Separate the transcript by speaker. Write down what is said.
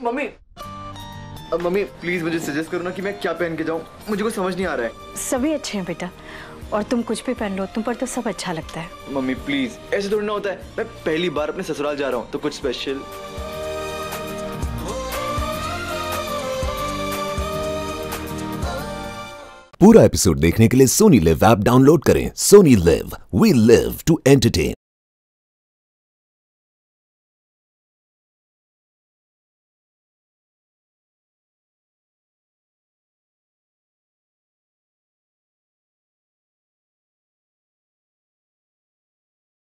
Speaker 1: Mummy mummy please मुझे suggest करो ना कि मैं क्या पहन के जाऊं, मुझे कुछ समझ नहीं आ रहा है।
Speaker 2: सभी अच्छे हैं बेटा, और तुम कुछ भी पहन लो, तुम पर तो सब अच्छा लगता है।
Speaker 1: मम्मी प्लीज, ऐसे थोड़ी ना होता है, मैं पहली बार अपने ससुराल जा रहा हूँ तो कुछ स्पेशल।
Speaker 3: पूरा एपिसोड देखने के लिए सोनी लिव ऐप डाउनलोड करें। Sony LIV, we live to entertain.